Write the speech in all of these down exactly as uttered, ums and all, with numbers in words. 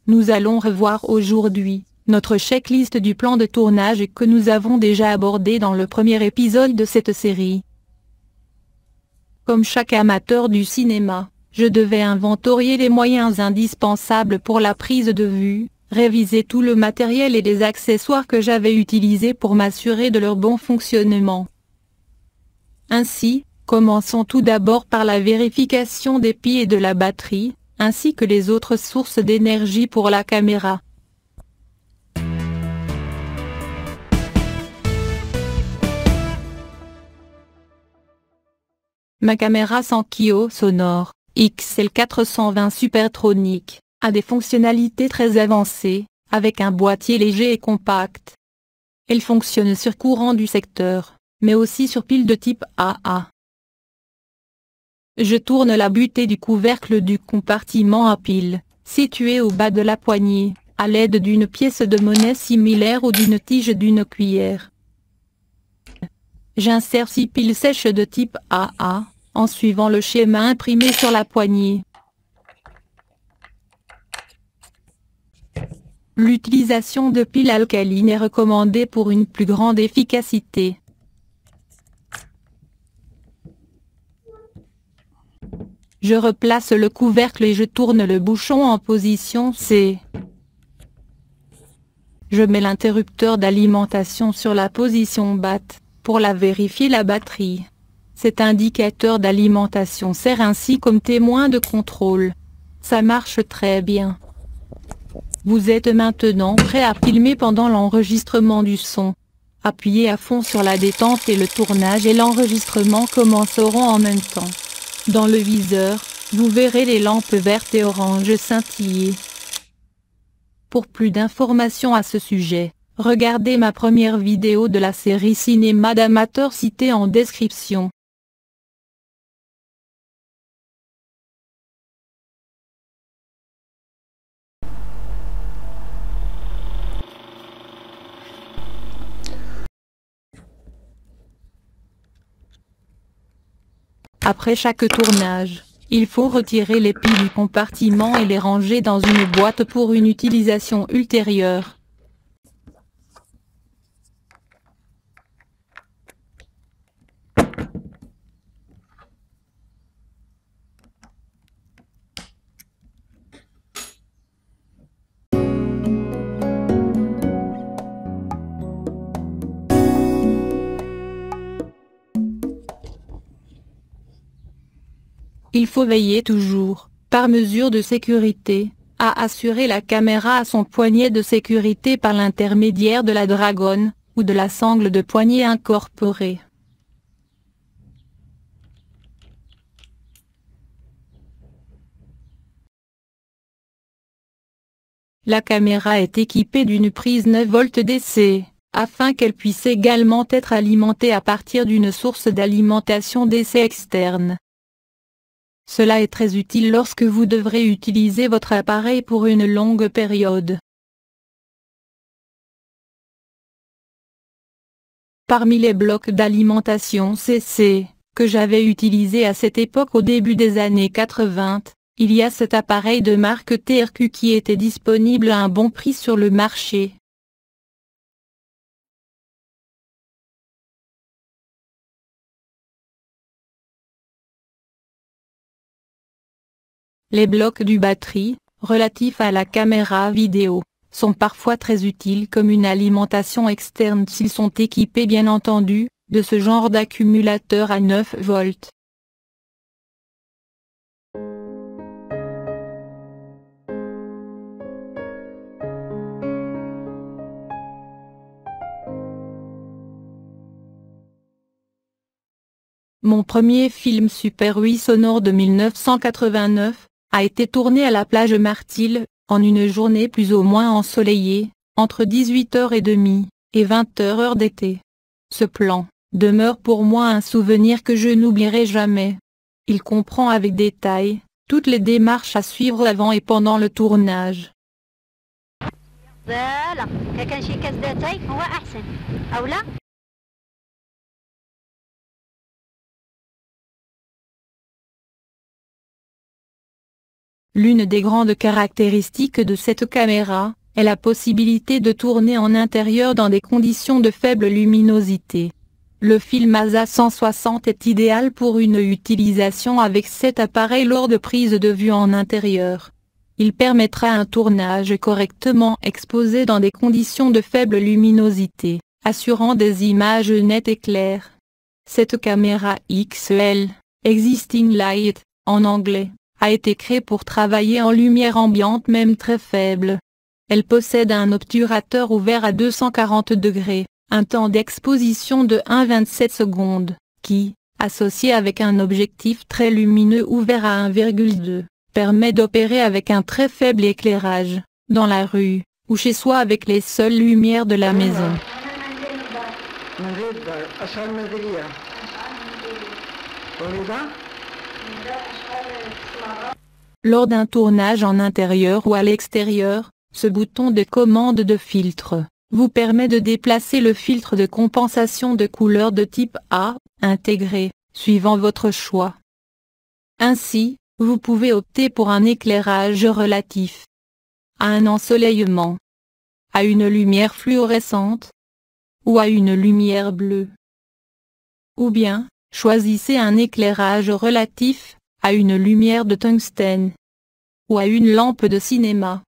Nous allons revoir aujourd'hui notre checklist du plan de tournage que nous avons déjà abordé dans le premier épisode de cette série. Comme chaque amateur du cinéma, je devais inventorier les moyens indispensables pour la prise de vue, réviser tout le matériel et les accessoires que j'avais utilisés pour m'assurer de leur bon fonctionnement. Ainsi, commençons tout d'abord par la vérification des piles et de la batterie, ainsi que les autres sources d'énergie pour la caméra. Ma caméra Sankyo sonore, X L quatre cent vingt Supertronic, a des fonctionnalités très avancées, avec un boîtier léger et compact. Elle fonctionne sur courant du secteur, mais aussi sur pile de type A A. Je tourne la butée du couvercle du compartiment à pile, situé au bas de la poignée, à l'aide d'une pièce de monnaie similaire ou d'une tige d'une cuillère. J'insère six piles sèches de type A A, en suivant le schéma imprimé sur la poignée. L'utilisation de piles alcalines est recommandée pour une plus grande efficacité. Je replace le couvercle et je tourne le bouchon en position C. Je mets l'interrupteur d'alimentation sur la position B A T, pour la vérifier la batterie. Cet indicateur d'alimentation sert ainsi comme témoin de contrôle. Ça marche très bien. Vous êtes maintenant prêt à filmer pendant l'enregistrement du son. Appuyez à fond sur la détente et le tournage et l'enregistrement commenceront en même temps. Dans le viseur, vous verrez les lampes vertes et oranges scintiller. Pour plus d'informations à ce sujet, regardez ma première vidéo de la série cinéma d'amateurs citée en description. Après chaque tournage, il faut retirer les piles du compartiment et les ranger dans une boîte pour une utilisation ultérieure. Il faut veiller toujours, par mesure de sécurité, à assurer la caméra à son poignet de sécurité par l'intermédiaire de la dragonne, ou de la sangle de poignet incorporée. La caméra est équipée d'une prise neuf volts D C, afin qu'elle puisse également être alimentée à partir d'une source d'alimentation D C externe. Cela est très utile lorsque vous devrez utiliser votre appareil pour une longue période. Parmi les blocs d'alimentation C C, que j'avais utilisés à cette époque au début des années quatre-vingt, il y a cet appareil de marque T R Q qui était disponible à un bon prix sur le marché. Les blocs du batterie, relatifs à la caméra vidéo, sont parfois très utiles comme une alimentation externe s'ils sont équipés bien entendu, de ce genre d'accumulateur à neuf volts. Mon premier film Super huit sonore de mille neuf cent quatre-vingt-neuf, a été tourné à la plage Martil, en une journée plus ou moins ensoleillée, entre dix-huit heures trente et vingt heures heure d'été. Ce plan demeure pour moi un souvenir que je n'oublierai jamais. Il comprend avec détail toutes les démarches à suivre avant et pendant le tournage. L'une des grandes caractéristiques de cette caméra est la possibilité de tourner en intérieur dans des conditions de faible luminosité. Le film A S A cent soixante est idéal pour une utilisation avec cet appareil lors de prises de vue en intérieur. Il permettra un tournage correctement exposé dans des conditions de faible luminosité, assurant des images nettes et claires. Cette caméra X L, Existing Light, en anglais, a été créée pour travailler en lumière ambiante même très faible. Elle possède un obturateur ouvert à deux cent quarante degrés, un temps d'exposition de un virgule vingt-sept secondes, qui, associé avec un objectif très lumineux ouvert à un virgule deux, permet d'opérer avec un très faible éclairage, dans la rue, ou chez soi avec les seules lumières de la maison. Lors d'un tournage en intérieur ou à l'extérieur, ce bouton de commande de filtre vous permet de déplacer le filtre de compensation de couleur de type A, intégré, suivant votre choix. Ainsi, vous pouvez opter pour un éclairage relatif, à un ensoleillement, à une lumière fluorescente, ou à une lumière bleue. Ou bien, choisissez un éclairage relatif, à une lumière de tungstène, ou à une lampe de cinéma.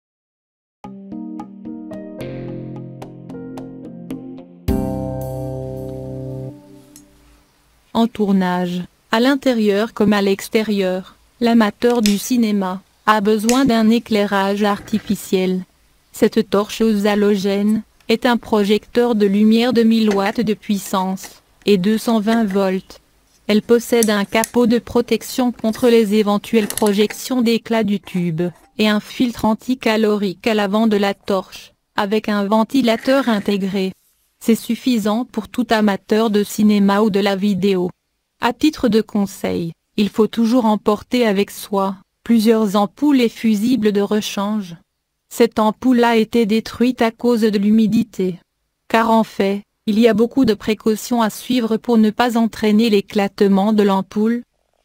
En tournage, à l'intérieur comme à l'extérieur, l'amateur du cinéma a besoin d'un éclairage artificiel. Cette torche aux halogènes est un projecteur de lumière de mille watts de puissance et deux cent vingt volts. Elle possède un capot de protection contre les éventuelles projections d'éclat du tube, et un filtre anticalorique à l'avant de la torche, avec un ventilateur intégré. C'est suffisant pour tout amateur de cinéma ou de la vidéo. À titre de conseil, il faut toujours emporter avec soi plusieurs ampoules et fusibles de rechange. Cette ampoule a été détruite à cause de l'humidité. Car en fait, il y a beaucoup de précautions à suivre pour ne pas entraîner l'éclatement de l'ampoule.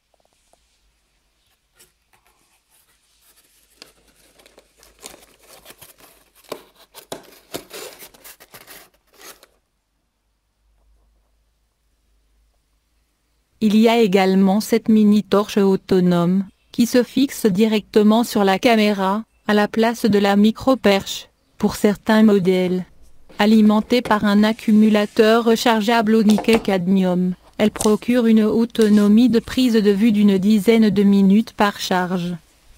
Il y a également cette mini-torche autonome, qui se fixe directement sur la caméra, à la place de la micro-perche, pour certains modèles. Alimentée par un accumulateur rechargeable au nickel-cadmium, elle procure une autonomie de prise de vue d'une dizaine de minutes par charge.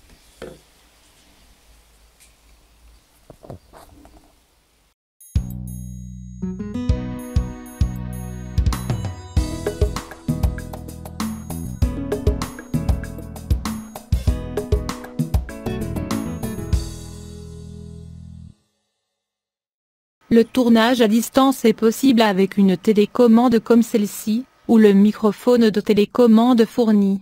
Le tournage à distance est possible avec une télécommande comme celle-ci, ou le microphone de télécommande fourni.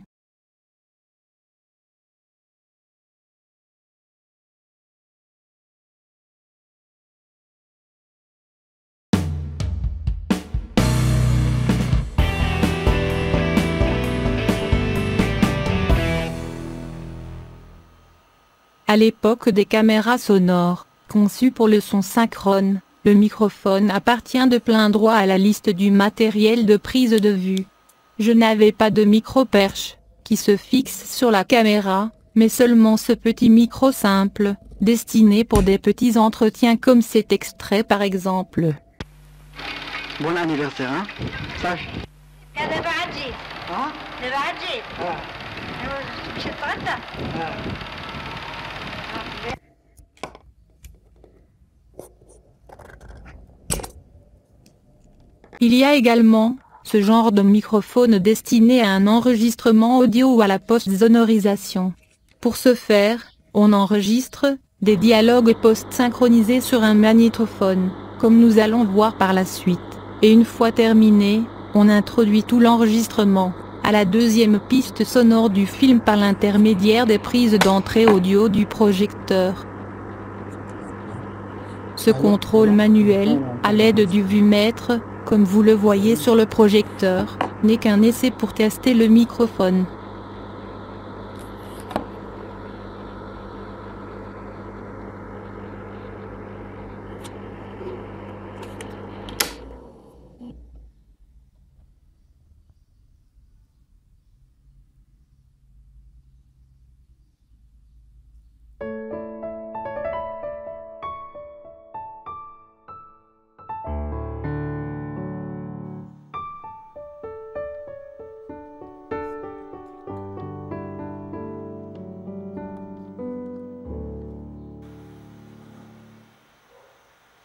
À l'époque des caméras sonores, conçues pour le son synchrone, le microphone appartient de plein droit à la liste du matériel de prise de vue. Je n'avais pas de micro-perche, qui se fixe sur la caméra, mais seulement ce petit micro simple, destiné pour des petits entretiens comme cet extrait par exemple. Bon anniversaire, hein? Sache. Il y a également, ce genre de microphone destiné à un enregistrement audio ou à la post-sonorisation. Pour ce faire, on enregistre des dialogues post-synchronisés sur un magnétophone, comme nous allons voir par la suite, et une fois terminé, on introduit tout l'enregistrement à la deuxième piste sonore du film par l'intermédiaire des prises d'entrée audio du projecteur. Ce contrôle manuel, à l'aide du vumètre, comme vous le voyez sur le projecteur, n'est qu'un essai pour tester le microphone.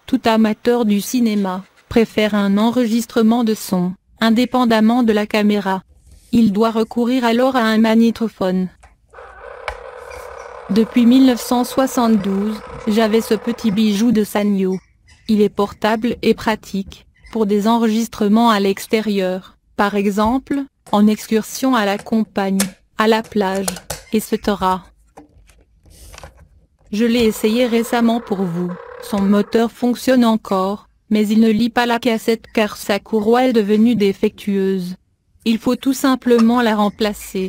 Tout amateur du cinéma préfère un enregistrement de son, indépendamment de la caméra. Il doit recourir alors à un magnétophone. Depuis mille neuf cent soixante-douze, j'avais ce petit bijou de Sanyo. Il est portable et pratique, pour des enregistrements à l'extérieur, par exemple, en excursion à la campagne, à la plage, et cetera. Je l'ai essayé récemment pour vous, son moteur fonctionne encore, mais il ne lit pas la cassette car sa courroie est devenue défectueuse. Il faut tout simplement la remplacer.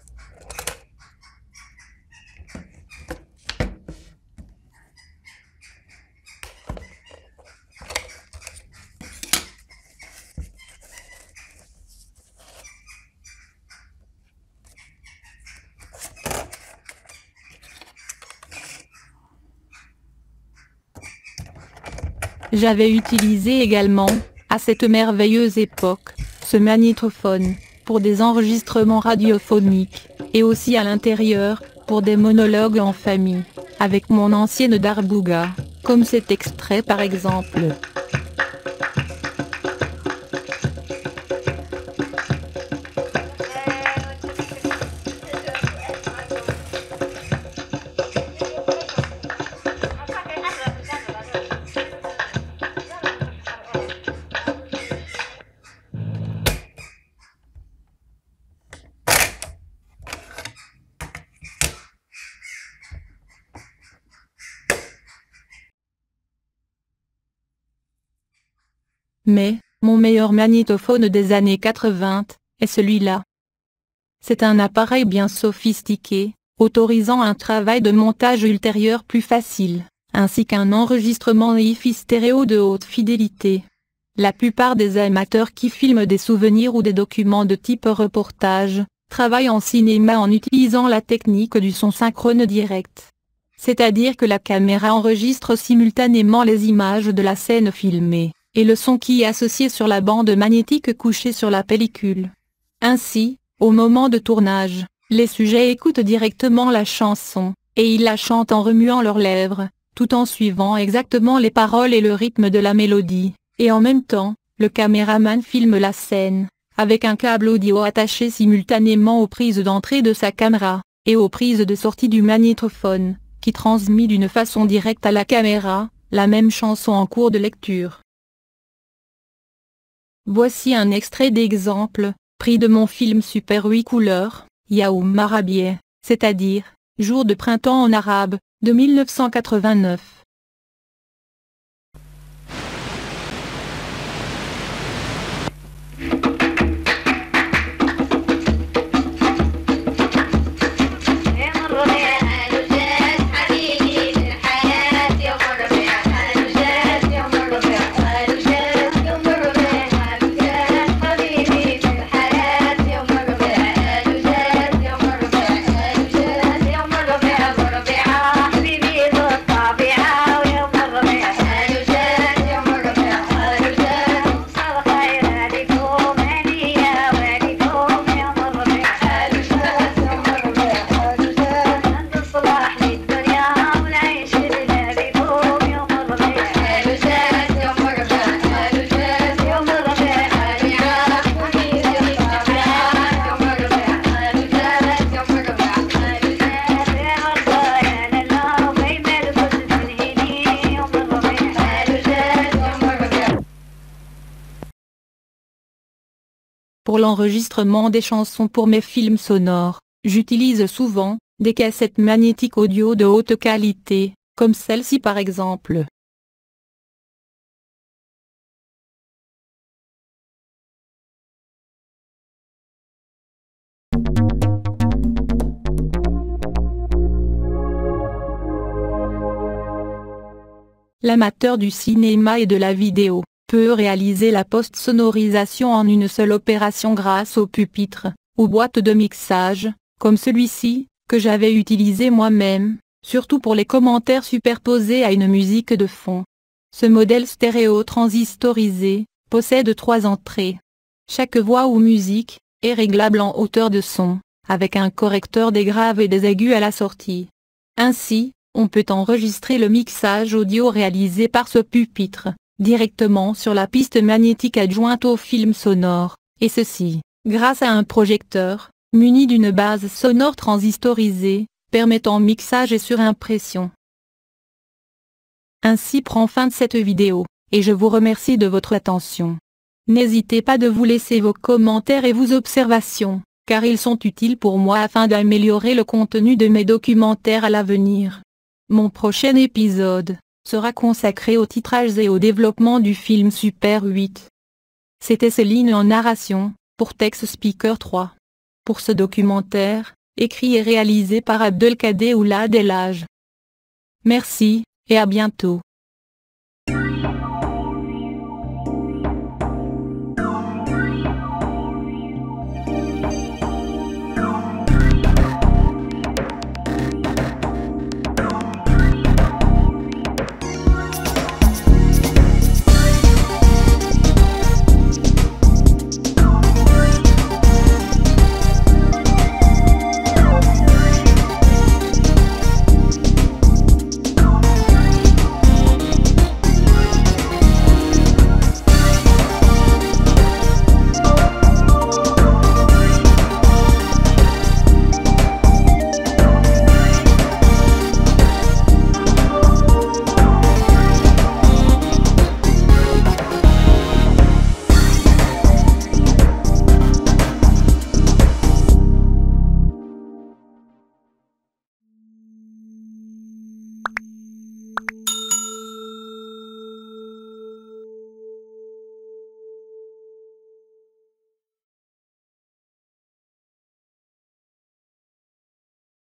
J'avais utilisé également, à cette merveilleuse époque, ce magnétophone, pour des enregistrements radiophoniques, et aussi à l'intérieur, pour des monologues en famille, avec mon ancienne Darbuka, comme cet extrait par exemple. Mais, mon meilleur magnétophone des années quatre-vingt, est celui-là. C'est un appareil bien sophistiqué, autorisant un travail de montage ultérieur plus facile, ainsi qu'un enregistrement hi fi stéréo de haute fidélité. La plupart des amateurs qui filment des souvenirs ou des documents de type reportage, travaillent en cinéma en utilisant la technique du son synchrone direct. C'est-à-dire que la caméra enregistre simultanément les images de la scène filmée, et le son qui est associé sur la bande magnétique couchée sur la pellicule. Ainsi, au moment de tournage, les sujets écoutent directement la chanson, et ils la chantent en remuant leurs lèvres, tout en suivant exactement les paroles et le rythme de la mélodie, et en même temps, le caméraman filme la scène, avec un câble audio attaché simultanément aux prises d'entrée de sa caméra, et aux prises de sortie du magnétophone, qui transmet d'une façon directe à la caméra, la même chanson en cours de lecture. Voici un extrait d'exemple, pris de mon film Super huit couleurs, Yaoum Arabieh, c'est-à-dire, Jour de printemps en arabe, de mille neuf cent quatre-vingt-neuf. Pour l'enregistrement des chansons pour mes films sonores, j'utilise souvent des cassettes magnétiques audio de haute qualité, comme celle-ci par exemple. L'amateur du cinéma et de la vidéo peut réaliser la post-sonorisation en une seule opération grâce au pupitre, ou boîte de mixage, comme celui-ci, que j'avais utilisé moi-même, surtout pour les commentaires superposés à une musique de fond. Ce modèle stéréo transistorisé possède trois entrées. Chaque voix ou musique est réglable en hauteur de son, avec un correcteur des graves et des aigus à la sortie. Ainsi, On peut enregistrer le mixage audio réalisé par ce pupitre, directement sur la piste magnétique adjointe au film sonore, et ceci, grâce à un projecteur, muni d'une base sonore transistorisée, permettant mixage et surimpression. Ainsi prend fin cette vidéo, et je vous remercie de votre attention. N'hésitez pas de vous laisser vos commentaires et vos observations, car ils sont utiles pour moi afin d'améliorer le contenu de mes documentaires à l'avenir. Mon prochain épisode sera consacré au titrage et au développement du film Super huit. C'était Céline en narration, pour TextSpeaker trois. Pour ce documentaire, écrit et réalisé par Abdelkader Oulad El Hadj. Merci, et à bientôt.